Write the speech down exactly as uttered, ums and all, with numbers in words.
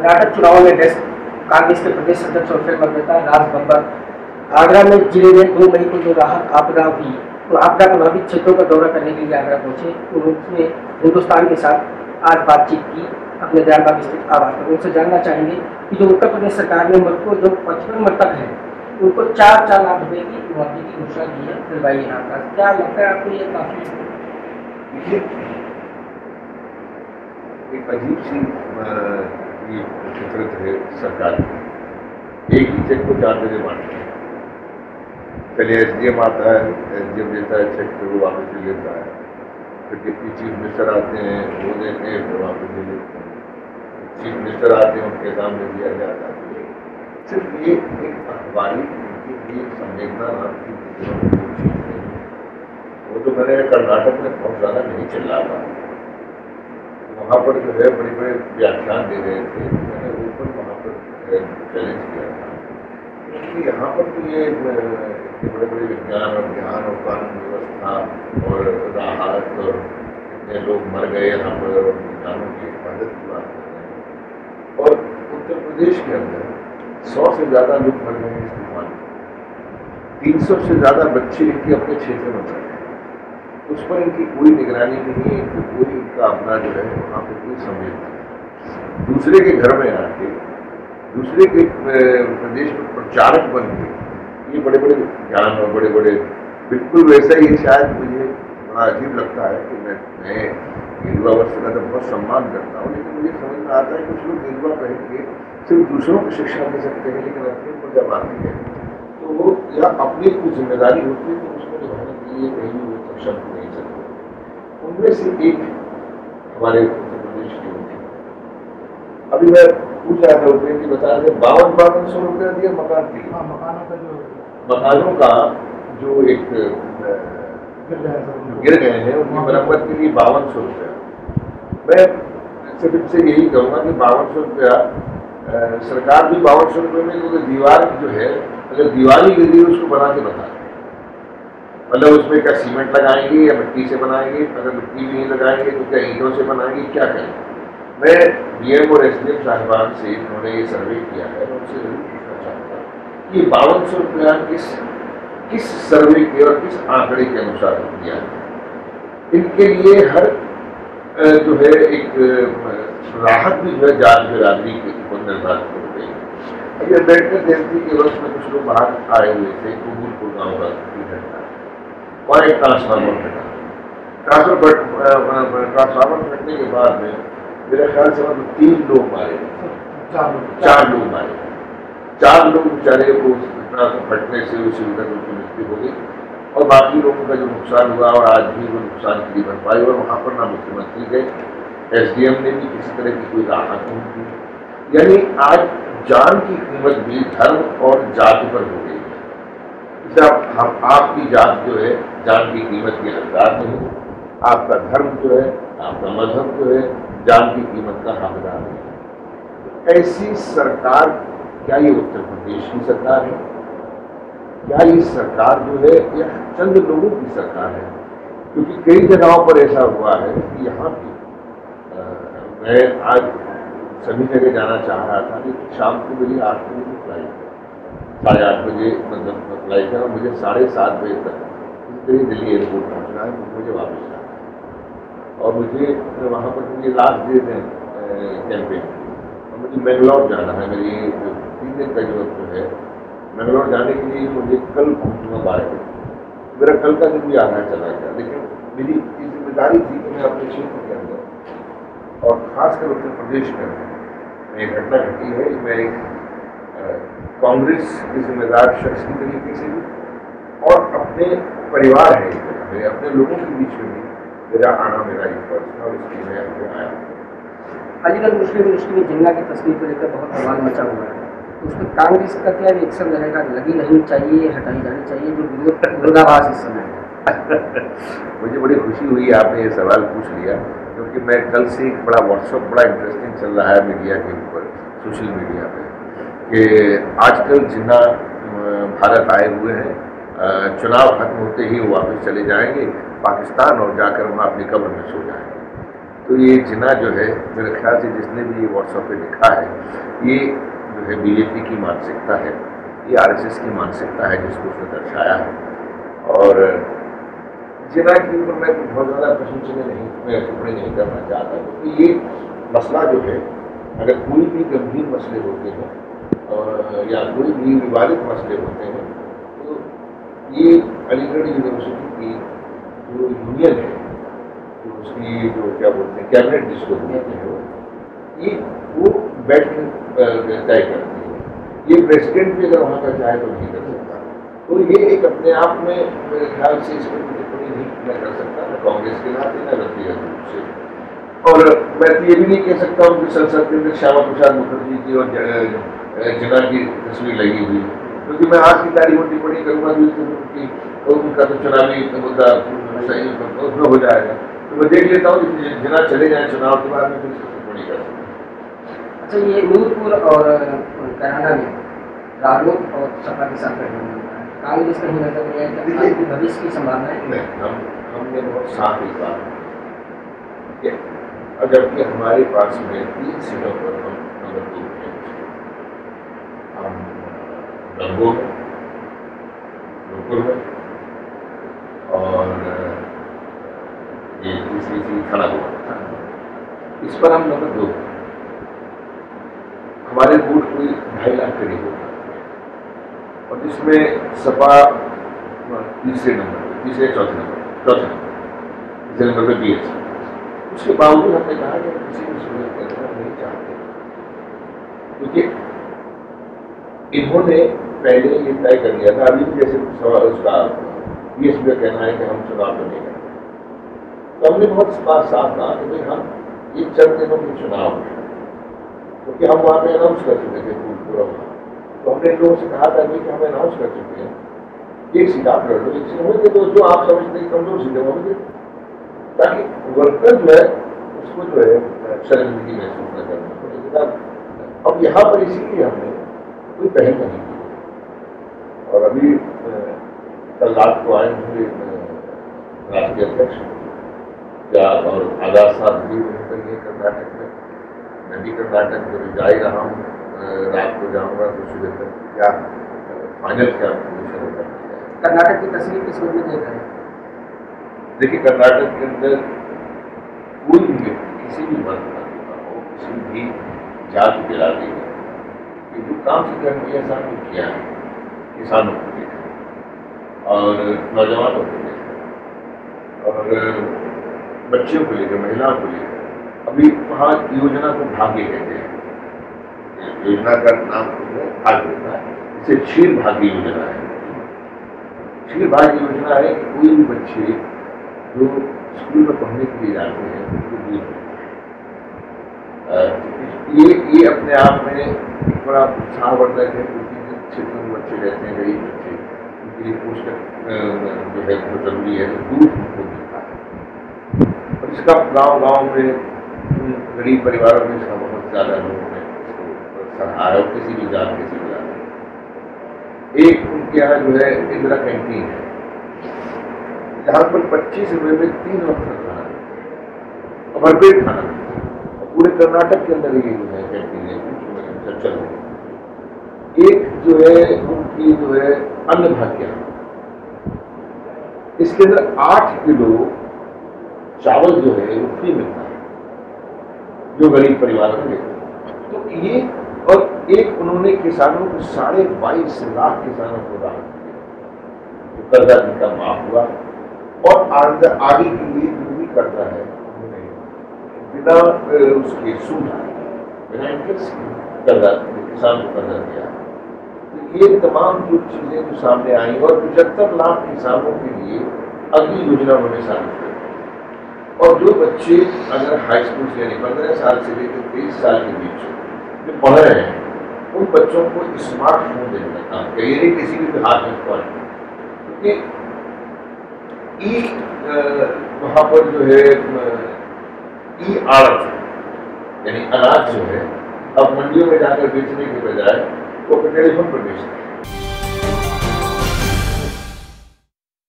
कर्नाटक चुनाव में डेस्क कांग्रेस के प्रदेश अध्यक्ष और फिल्म अभिनेता राज बब्बर आगरा में जिले में दो मई को जो राहत आपदा हुई तो आपदा प्रभावित क्षेत्रों का दौरा करने के लिए आगरा पहुंचे। उन्होंने हिंदुस्तान के साथ आज बातचीत की अपने दयालबाग स्थित आवास पर। उनसे जानना चाहेंगे कि जो उत्तर प्रदेश सरकार ने मृतकों जो पचपन मृतक हैं उनको चार चार लाख रुपए की मुआवजे की घोषणा की है। दिलवाई आपका क्या लगता है आपको? ये काफी एक अजीब सी ये फितरत है सरकार की। एक ही चेक को चार जगह बांटते हैं। पहले एस डी एम आता है, एस डी एम देता है चेक, फिर वो वापस ले लेता है। फिर डिप्टी चीफ मिनिस्टर आते हैं, वो देते हैं, फिर वापस ले लेते हैं। चीफ मिनिस्टर आते हैं, उनके सामने दिया जाता है। सिर्फ ये एक अखबारी की संवेदना नाम की चीज नहीं। वो तो मैंने कर्नाटक में बहुत ज़्यादा नहीं चल रहा था, वहाँ पर जो है बड़े बड़े व्याख्यान दे रहे थे। मैंने ऊपर वहाँ पर चैलेंज किया था कि यहाँ पर तो ये बड़े बड़े विज्ञान और ज्ञान और कानून व्यवस्था और राहत और कितने लोग मर गए यहाँ पर और किसानों की हिफाजत की बात कर रहे हैं। और उत्तर प्रदेश के अंदर सौ से ज़्यादा लोग मर गए हैं इस तूफान में। तीन सौ से ज़्यादा बच्चे इनके अपने क्षेत्र में मर गए, उस पर इनकी कोई निगरानी नहीं है, इनको कोई इनका अपना जो है वहाँ पर कोई संवेदना नहीं। दूसरे के घर में आके दूसरे के प्रदेश में प्रचारक बन के ये बड़े बड़े ज्ञान और बड़े बड़े बिल्कुल वैसा ही। शायद मुझे बड़ा अजीब लगता है कि मैं मैं गेरुआ वस्त्र का तो बहुत सम्मान करता हूँ, लेकिन मुझे समझ में आता है कुछ लोग गेरुआ पहन के सिर्फ दूसरों को शिक्षा दे सकते हैं, लेकिन अपने ऊपर जब आती है तो वो या अपनी कोई जिम्मेदारी होती है तो उसको निभाने के लिए कहीं भी वो सक्षम नहीं सकते। उनमें से एक हमारे उत्तर प्रदेश के होते हैं। अभी मैं पूछ रहा था रुपये की बता रहे बावन बावन सौ रुपया दिया मकान के लिए। मकानों का जो मकानों का जो एक गिर गए हैं उनकी मरम्मत के लिए बावन सौ रुपया। मैं सिर्फ से यही कहूँगा कि बावन सौ रुपया सरकार भी बावन सौ रुपये में, क्योंकि दीवार जो है अगर दीवार ही गिर गई उसको बना के बता दें, मतलब उसमें क्या सीमेंट लगाएंगे या मिट्टी से बनाएंगे, अगर मिट्टी भी नहीं लगाएंगे तो क्या ईंटों से बनाएंगे, क्या करेंगे। मैं डीएम और एसडीएम साहिबान से उन्होंने ये सर्वे किया है, मैं उनसे जरूर पूछना चाहूँगा कि बावन सौ रुपया किस किस सर्वे के और किस आंकड़े के अनुसार दिया है। इनके लिए हर जो है एक राहत भी जो है जांच बिरादरी के ऊपर निर्धारित हो गई है। अभी अम्बेडकर जयंती के वर्ष में कुछ लोग बाहर आए हुए थे, कुबूलपुर गाँव का घटना और एक ट्रांसफार्मर फटा। ट्रांसफर ट्रांसफार्मर फटने के बाद में मेरे ख्याल से मतलब तीन लोग मारे, चार लोग मारे, चार लोग बेचारे को फटने से उसी वक्त उनकी मृत्यु हो गई और बाकी लोगों का जो नुकसान हुआ और आज भी वो नुकसान की भरपाई। और वहाँ पर ना मुख्यमंत्री गए, एसडीएम ने भी किसी तरह की कोई राहत नहीं की। यानी आज जान की कीमत भी धर्म और जाति पर हो गई है। जब हम आपकी जात जो है जान की कीमत की हकदार नहीं, आपका धर्म जो है, आपका मजहब जो है जान की कीमत का हकदार नहीं। ऐसी सरकार, क्या ये उत्तर प्रदेश की सरकार है? क्या ये सरकार जो है यह चंद लोगों की सरकार है? क्योंकि कई जगहों पर ऐसा हुआ है कि यहाँ भी मैं आज सभी जगह जाना चाह रहा था, लेकिन शाम को मेरी आठ बजे की फ्लाइट है, साढ़े आठ बजे मतलब फ्लाइट है और मुझे साढ़े सात बजे तक कहीं दिल्ली एयरपोर्ट पहुँचना है, मुझे वापस जाना है। और मुझे वहाँ पर मुझे लास्ट डे है कैंपेन और मुझे बेंगलोर जाना है। मेरी तीन दिन का जो है बेंगलोर जाने के लिए मुझे कल पहुँचूँगा बारह बजे। मेरा कल का दिन भी आना चला गया, लेकिन मेरी ये जिम्मेदारी थी कि मैं अपने क्षेत्र के अंदर और खासकर उत्तर प्रदेश में एक घटना घटी है। मैं एक कांग्रेस के जिम्मेदार शख्स की तरीके से भी और अपने परिवार है मेरे अपने लोगों के बीच में भी मेरा आना मेरा एक फर्ज था और इसलिए मैं यहाँ पे आया। अलीगढ़ मुस्लिम यूनिवर्सिटी में जिन्ना की तस्वीर को लेकर बहुत सवाल मचा हुआ है, उसमें कांग्रेस का क्या रिएक्शन रहेगा? लगी रहनी चाहिए, हटाई जानी चाहिए, जो विरोधाभास इस समय है? मुझे बड़ी खुशी हुई आपने ये सवाल पूछ लिया, क्योंकि मैं कल से एक बड़ा व्हाट्सअप बड़ा इंटरेस्टिंग चल रहा है मीडिया के ऊपर, सोशल मीडिया पे, कि आजकल जिन्ना भारत आए हुए हैं, चुनाव खत्म होते ही वो वापस चले जाएंगे पाकिस्तान और जाकर वहाँ अपनी कब्र में सो जाएंगे। तो ये जिना जो है मेरे ख्याल से जिसने भी ये व्हाट्सएप पे लिखा है, ये जो है बीजेपी की मानसिकता है, ये आरएसएस की मानसिकता है जिसको उसने दर्शाया है। और जिना के ऊपर मैं बहुत ज़्यादा प्रशंसनीय नहीं मैं टिप्पणी नहीं करना चाहता, क्योंकि ये मसला जो है, अगर कोई भी गंभीर मसले होते हैं और या कोई भी विवादित मसले होते हैं, तो ये अलीगढ़ यूनिवर्सिटी की जो यूनियन है, तो उसकी जो क्या बोलते हैं कैबिनेट जिसको बोलते हैं, ये वो बैठ तय करती है। ये प्रेसिडेंट भी अगर वहाँ का चाहे तो नहीं कर सकता। तो ये एक अपने आप में मेरे ख्याल से इस पर टिप्पणी नहीं मैं कर सकता, न कांग्रेस के नाते न व्यक्तिगत रूप से। और मैं तो ये भी नहीं कह सकता हूँ कि संसद के अंदर श्यामा प्रसाद मुखर्जी की और जिना की तस्वीर लगी हुई है, क्योंकि मैं आज की तारीख में टिप्पणी करूँगा तो उनका तो चुनावी मुद्दा सही उसमें हो जाएगा। तो मैं देख लेता हूँ कि जिना चले जाए चुनाव के बाद में फिर टिप्पणी कर सकता हूँ। अच्छा, ये नूरपुर और कराना में रालोद और सपा के साथ कांग्रेस कहीं नजर नहीं आई, कि भविष्य की संभावना है? नहीं, हम हमने बहुत साफ ही कहा कि अगर कि हमारे पास में तीन सीटों पर हम नंबर दो हैं, हम गंगोह में, नूरपुर में और ये तीसरी सीट खानाकुमा, इस पर हम नंबर दो। हमारे वोट कोई ढाई लाख करीब होगा और जिसमें सपा तीसरे नंबर तीसरे चौथे नंबर चौथे नंबर तीसरे नंबर पर बी एच। उसके बावजूद हमने कहा कि किसी भी सूरत के अंदर नहीं चाहते, क्योंकि इन्होंने पहले ये तय कर दिया था। अभी भी जैसे सवाल उसका बी एच का कहना है कि हम चुनाव तो नहीं करेंगे, तो हमने बहुत इस बात साफ कहा कि भाई हम ये चंद दिनों के चुनाव है, क्योंकि हम वहाँ पे अनाउंस कर चुके थे पूरा वहाँ। तो हमने लोगों से कहा था कि हम अनाउंस कर चुके हैं, एक सीट आप लड़ लो, एक सीट होंगे तो जो आप समझते हैं कमजोर सीटें होंगे, ताकि वर्कर जो है उसको जो है शर्मिंदगी महसूस न करना पड़ेगा। अब यहाँ पर इसीलिए हमने कोई पहल नहीं की। और अभी कल रात को आए होंगे राष्ट्रीय अध्यक्ष या और आजाद साहब भी वहीं पर ये कर्नाटक में, मैं भी कर्नाटक में जा ही रहा हूँ, रात को जाऊँगा तो सुबह तक क्या फाइनल क्या पोजिशन होगा। कर्नाटक की तस्वीर किस रूप में देख रहे हैं? देखिए, कर्नाटक के अंदर कोई भी व्यक्ति किसी भी वर्ग का हो, किसी भी जाति बिरादरी में, ये जो काम से करने एहसान को किया है, किसानों को लेकर और नौजवानों को लेकर और बच्चियों को लेकर, महिलाओं को लेकर, अभी वहाँ योजना को भाग्य कहते हैं। योजना का नाम भाग्य योजना है, इसे क्षीर भाग्य योजना है। क्षीर भाग्य योजना है कि कोई भी बच्चे जो स्कूल में पढ़ने के लिए जाते हैं उनको दूध ये ये अपने आप में एक बड़ा उत्साहवर्धक है, क्योंकि जिन क्षेत्रों में बच्चे रहते हैं, गरीब बच्चे, उनके लिए पोषक जो है बहुत जरूरी है, तो दूध उनको मिलता है। और इसका गाँव गाँव में गरीब परिवारों में इसका बहुत ज़्यादा लोगों ने सराहा है, किसी भी जात किसी भी जात। एक उनके यहाँ जो है इंदिरा कैंटीन है, जहाँ पर पच्चीस रुपये में तीन वक्त का खाना मिलता है, भरपेट खाना मिलता है। पूरे कर्नाटक के अंदर ये जो है कैंटीन चल रही। एक जो है उनकी जो है अन्न भाग्य, इसके अंदर आठ किलो चावल जो है वो फ्री मिलता है जो गरीब परिवार में लेते हैं। तो ये और एक उन्होंने किसानों को साढ़े बाईस लाख किसानों को राहत दी, तो कर्जा जिनका माफ हुआ और आगे आगे के लिए जो भी करता है उन्होंने बिना उसके सूद बिना इंटरेस्ट कर्जा किसान को कर्जा दिया। तो ये तमाम जो चीजें जो सामने आई और पचहत्तर लाख किसानों के लिए अगली योजना उन्होंने शामिल कर। और जो बच्चे अगर हाई स्कूल से यानी पंद्रह साल से लेकर तेईस साल के बीच जो पढ़ रहे हैं उन बच्चों को स्मार्टफोन देने का काम किया, ये किसी भी हाथ में फोन, क्योंकि ई वहाँ पर जो है ई आड़त यानी अनाज जो है अब मंडियों में जाकर बेचने के बजाय वो टेलीफोन पर बेचते हैं।